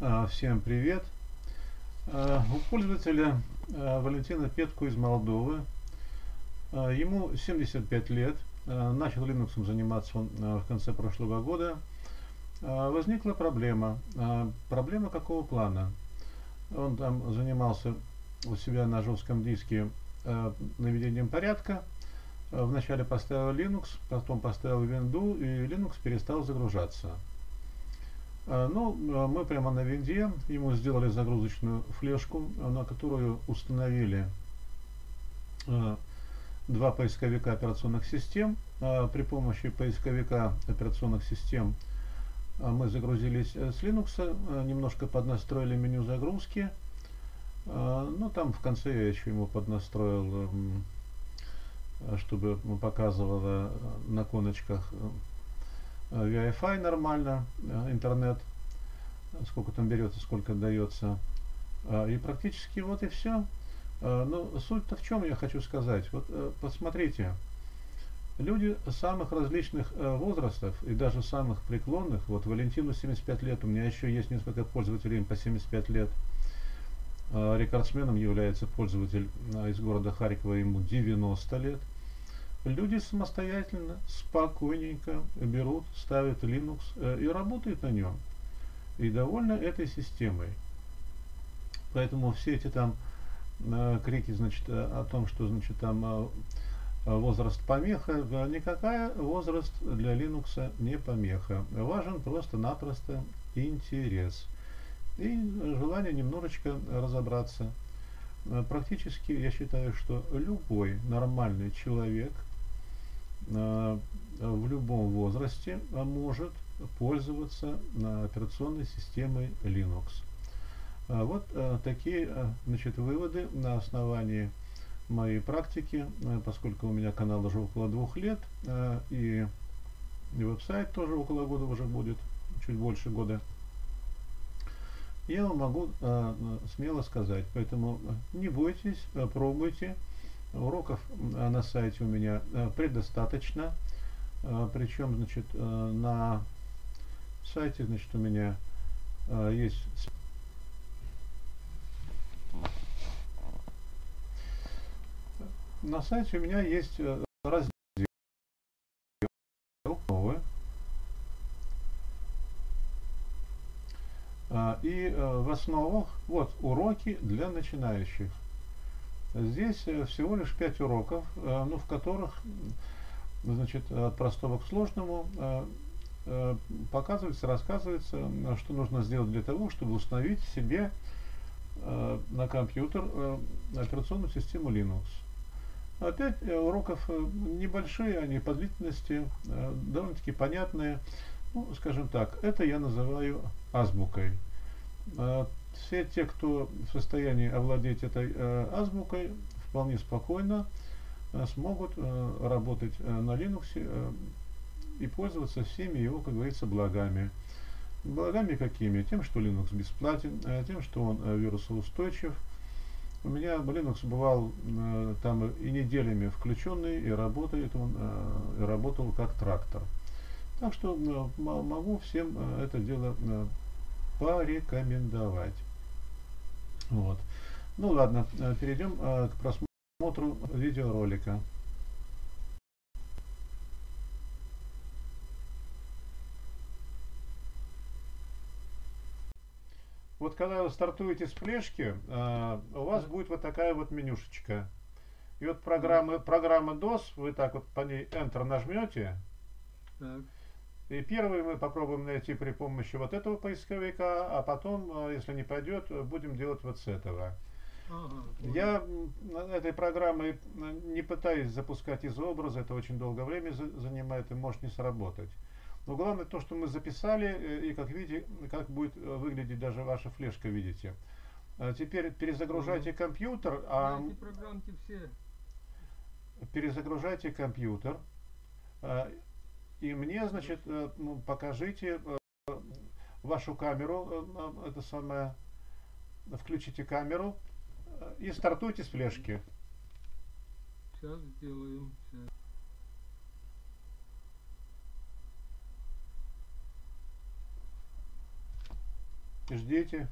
Всем привет! У пользователя Валентина Петку из Молдовы. Ему 75 лет. Начал Linux заниматься он в конце прошлого года. Возникла проблема. Проблема какого плана? Он там занимался у себя на жестком диске наведением порядка. Вначале поставил Linux, потом поставил Windows, и Linux перестал загружаться. Мы прямо на винде ему сделали загрузочную флешку, на которую установили два поисковика операционных систем. При помощи поисковика операционных систем мы загрузились с Linux, немножко поднастроили меню загрузки. Там в конце я еще ему поднастроил, чтобы показывало на коночках Wi-Fi нормально, интернет, сколько там берется, сколько отдается. И практически вот и все. Но суть-то в чем я хочу сказать. Вот посмотрите, люди самых различных возрастов и даже самых преклонных, вот Валентину 75 лет, у меня еще есть несколько пользователей им по 75 лет. Рекордсменом является пользователь из города Харькова, ему 90 лет. Люди самостоятельно, спокойненько берут, ставят Linux и работают на нем. И довольны этой системой. Поэтому все эти там крики, значит, о том, что, значит, там возраст помеха, никакая возраст для Linux не помеха. Важен просто-напросто интерес и желание немножечко разобраться. Практически я считаю, что любой нормальный человек в любом возрасте может пользоваться операционной системой Linux. Вот такие, значит, выводы на основании моей практики, поскольку у меня канал уже около 2 лет, и веб-сайт тоже около года уже будет, чуть больше года. Я вам могу смело сказать, поэтому не бойтесь, пробуйте. Уроков на сайте у меня предостаточно, причем, значит, на сайте, значит, у меня есть раздел новые, и в основах вот уроки для начинающих. Здесь всего лишь 5 уроков, в которых, значит, от простого к сложному показывается, рассказывается, что нужно сделать для того, чтобы установить себе на компьютер операционную систему Linux. 5 уроков небольшие, они по длительности довольно-таки понятные. Скажем так, это я называю азбукой. Все те, кто в состоянии овладеть этой азбукой, вполне спокойно смогут работать на Linux и пользоваться всеми его, как говорится, благами. Благами какими? Тем, что Linux бесплатен, тем, что он вирусоустойчив. У меня Linux бывал там и неделями включенный, и работает он, и работал как трактор. Так что могу всем это дело порекомендовать. Вот. Ладно, перейдем к просмотру видеоролика. Вот когда вы стартуете с флешки, у вас будет вот такая вот менюшечка. И вот программа DOS, вы так вот по ней Enter нажмете. Так. И первый мы попробуем найти при помощи вот этого поисковика, а потом, если не пойдет, будем делать вот с этого. Ага, Я этой программой не пытаюсь запускать из образа, это очень долгое время занимает и может не сработать. Но главное то, что мы записали, и как видите, как будет выглядеть даже ваша флешка, видите. Теперь перезагружайте компьютер, эти программки все. перезагружайте компьютер, и мне, значит, покажите вашу камеру, это самое, включите камеру и стартуйте с флешки. Сейчас сделаем. Сейчас. ждите.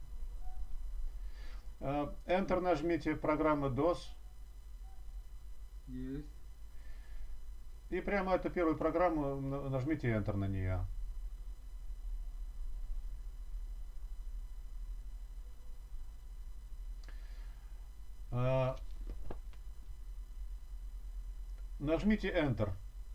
Enter нажмите программы DOS. Есть. И прямо эту первую программу нажмите Enter на нее. Нажмите Enter.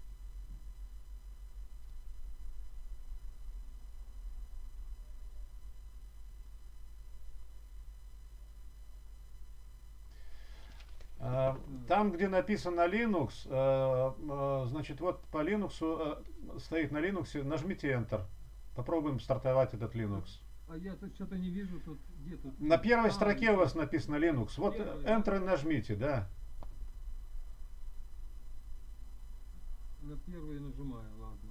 Там, где написано Linux, значит, вот по Linux стоит на Linux, нажмите Enter. Попробуем стартовать этот Linux. А я тут что-то не вижу, тут где тут? На первой строке у вас написано Linux. Вот Первая. Enter нажмите, да. На первый нажимаю, ладно.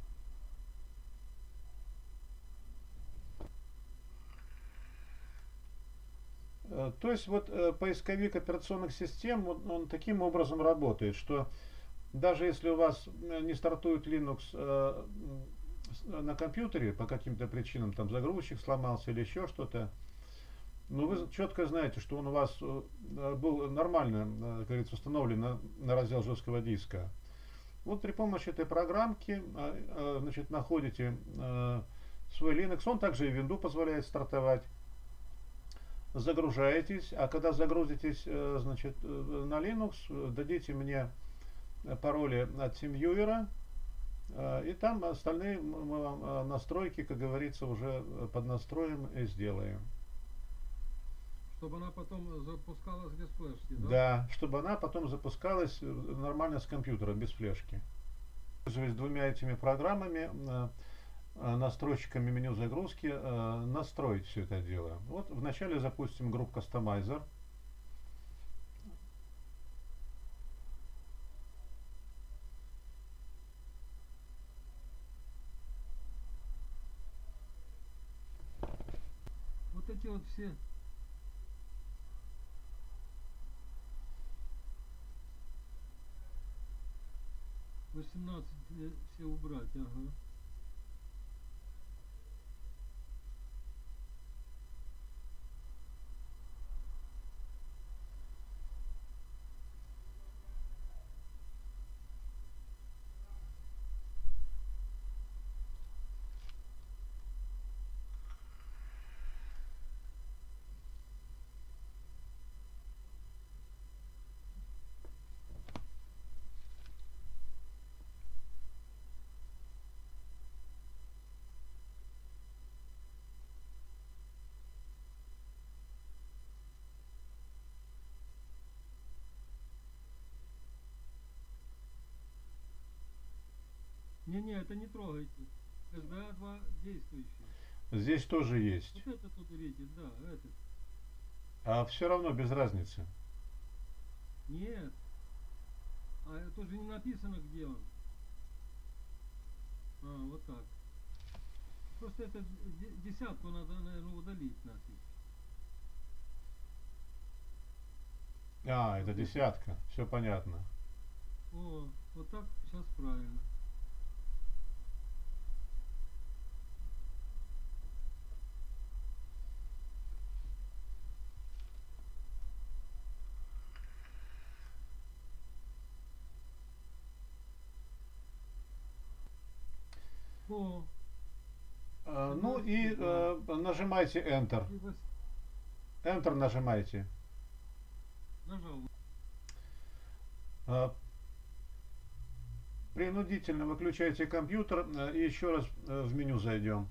То есть вот поисковик операционных систем, он таким образом работает, что даже если у вас не стартует Linux на компьютере по каким-то причинам, там загрузчик сломался или еще что-то, но вы четко знаете, что он у вас был нормально, как говорится, установлен на раздел жесткого диска. Вот при помощи этой программки, значит, находите свой Linux, он также и Windows позволяет стартовать. Загружаетесь, а когда загрузитесь, значит, на Linux, дадите мне пароли от TeamViewer, и там остальные мы вам настройки, как говорится, уже поднастроим и сделаем. Чтобы она потом запускалась без флешки, да? Да, чтобы она потом запускалась нормально с компьютера, без флешки. Пользуясь двумя этими программами, настройщиками меню загрузки, настроить все это дело. Вот вначале запустим Group Customizer. Вот эти вот все. Все убрать, ага. Не, это не трогайте. SDA2 действующий. Здесь тоже есть. Вот это тут видит, да, этот. А все равно без разницы. Нет. А тоже не написано, где он. А, вот так. Просто это десятку надо, наверное, удалить нафиг. А, это десятка. Все понятно. О, вот так сейчас правильно. О, Ну и нажимайте Enter. Enter нажимайте. Нажал. Принудительно выключайте компьютер и еще раз в меню зайдем.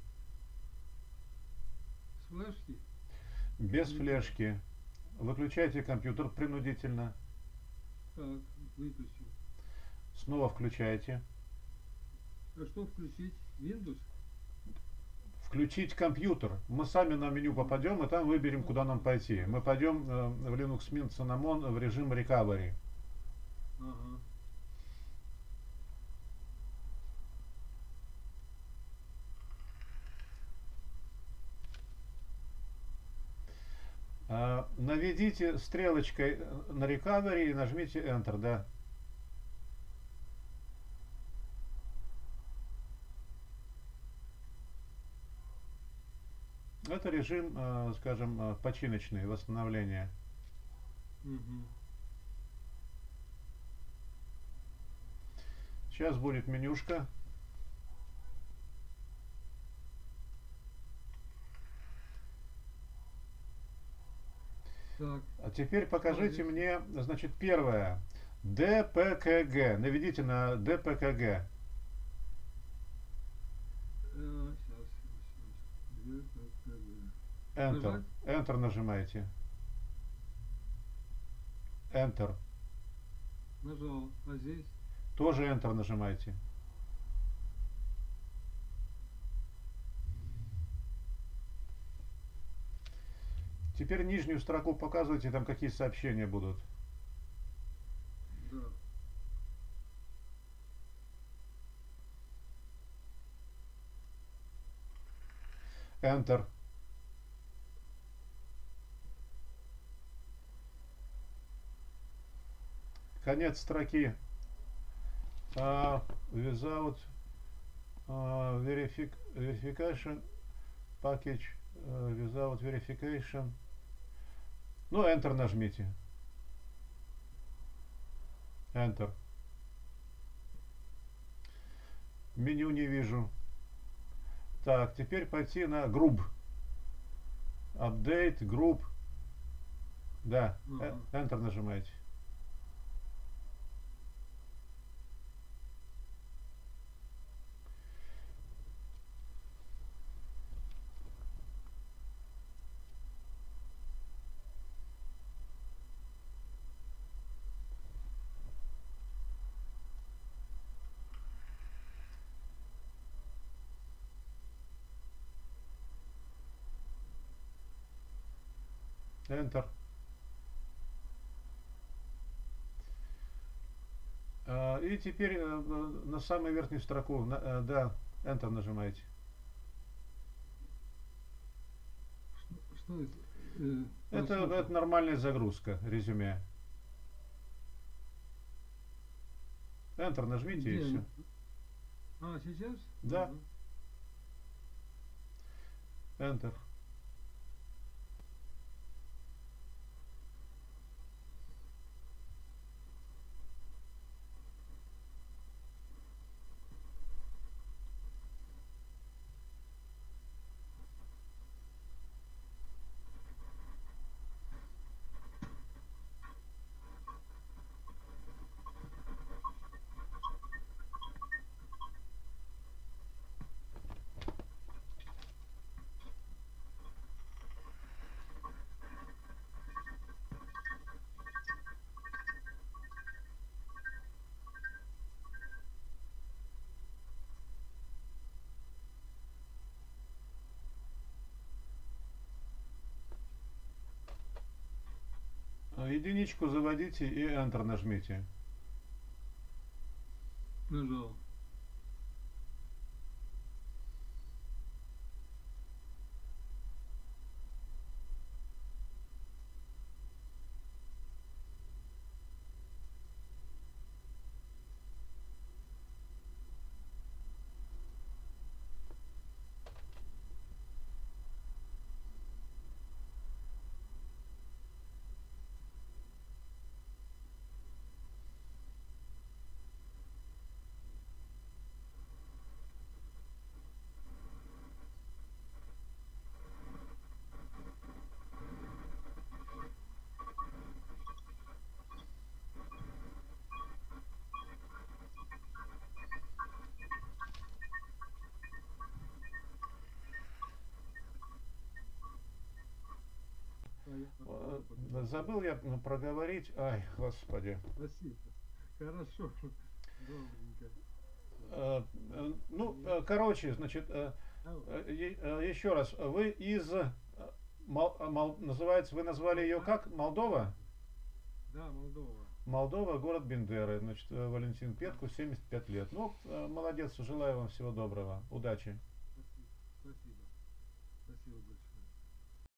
С флешки? Без флешки. Выключайте компьютер принудительно. Так, выключил. Снова включайте. А что включить? Windows? Включить компьютер. Мы сами на меню попадем и там выберем, куда нам пойти. Мы пойдем в Linux Mint Cinnamon в режим Recovery. Ага. Наведите стрелочкой на Recovery и нажмите Enter, да. Это режим, скажем, починочный, восстановления. Угу. Сейчас будет менюшка. Так. А теперь покажите мне, значит, первое. ДПКГ. Наведите на ДПКГ. Сейчас. Enter. Нажать? Enter нажимаете. Enter. Нажал. А здесь? Тоже Enter нажимаете. Теперь нижнюю строку показывайте, там какие сообщения будут. Да. Enter. Конец строки. Without verification package without verification. Ну, Enter нажмите. Enter. Меню не вижу. Так, теперь пойти на Group. Update, Group. Да, Enter нажимаете. Enter. И теперь на самую верхнюю строку, да, Enter нажимаете. Что это? Это нормальная загрузка, резюме. Enter нажмите. Где? И все. А, сейчас? Да. Enter. Единичку заводите и Enter нажмите. Нажал. Забыл я проговорить. Ай, господи. Спасибо. Хорошо. Добренько. Ну, короче, значит, еще раз. Вы из... Называется, вы назвали ее как? Молдова? Да, Молдова. Молдова, город Бендеры. Значит, Валентин Петку, 75 лет. Ну, молодец, желаю вам всего доброго. Удачи.